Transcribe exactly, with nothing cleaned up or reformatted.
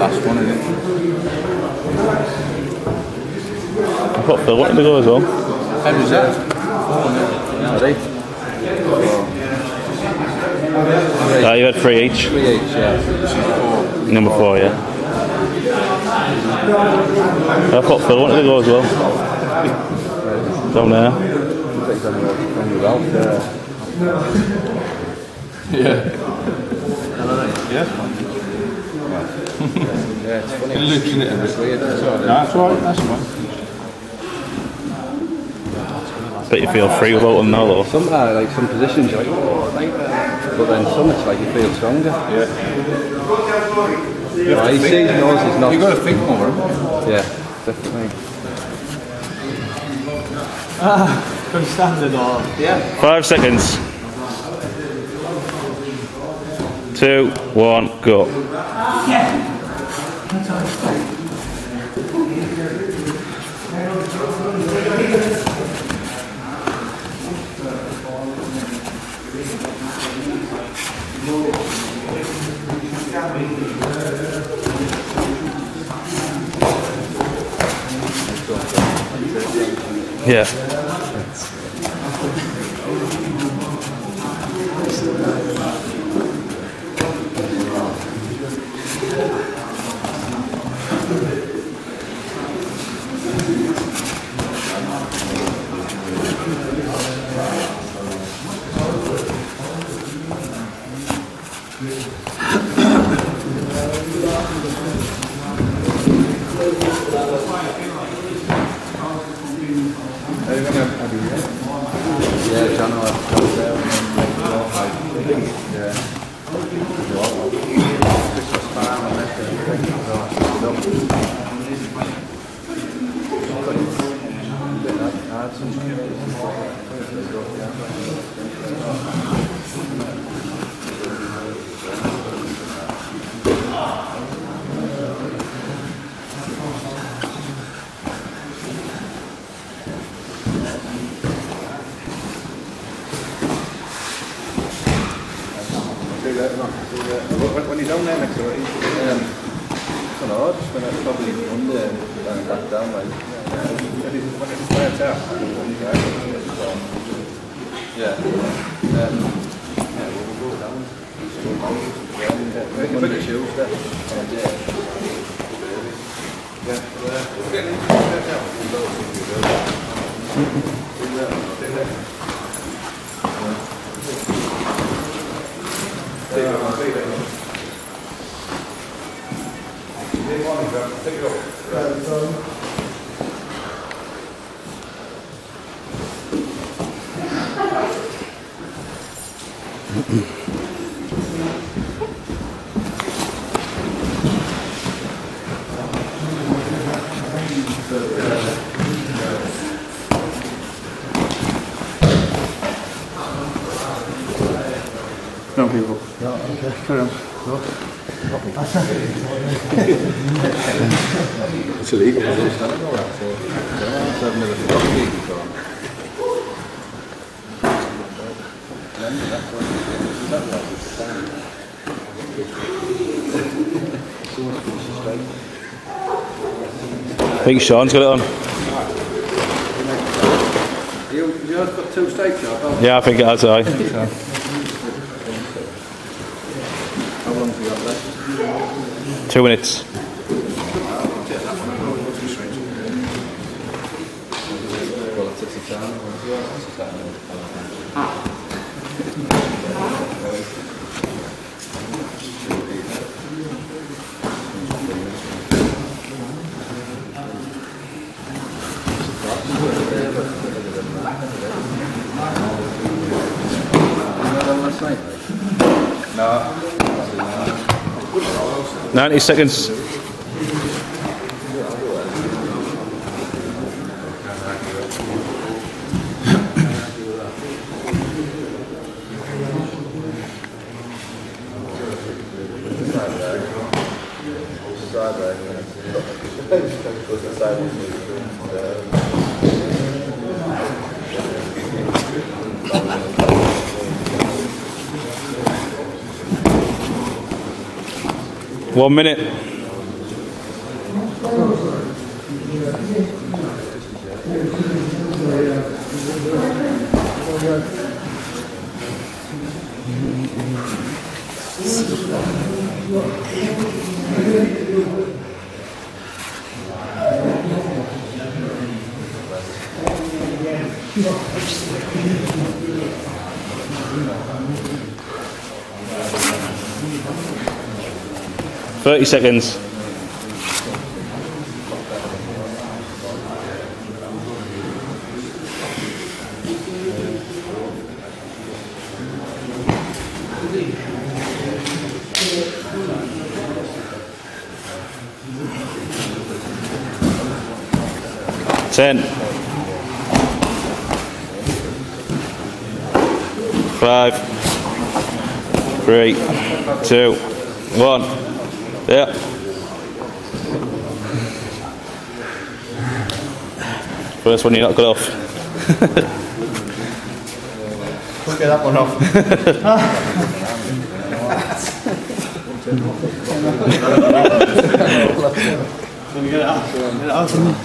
last one, isn't it? I thought Phil wanted to go as well. How was that? Ready? Ah, you had three each. Three each, yeah. Number four, yeah. I thought Phil wanted to go as well. Down there. Yeah. Yeah. Yeah, it's funny. It looks in it a bit weird. No, that's right, that's right. Bet you feel free about them now though. Some, uh, like some positions you're like, oh, like that. But then some it's like you feel stronger. Yeah. No, he sees knows he's not. You've got to think more. Yeah, definitely. Ah, good standard or yeah. Five seconds. Two, one, go. Yeah. Yeah, John will have to go there and then yeah. Christmas time and everything. When he's down there next to it, he's, um, I don't know, just when it's probably under and back down, like, yeah, when it's flared out, yeah, um, yeah, we'll go down, yeah, Monday, Tuesday, yeah, we're getting into it now. Take it over. No people. No, okay. Carry on. No. It's illegal. I've never got legal before. I think Sean's got it on. You, you have got two steaks, or? Yeah, I think it has, aye. How long have you got left? Two minutes. Well, it takes a time. Ninety seconds. One minute. Thirty seconds. Ten. Five. Three. Two. One. Yeah. First one you not got off. Let's get that one off. Let me get it out. Get it out.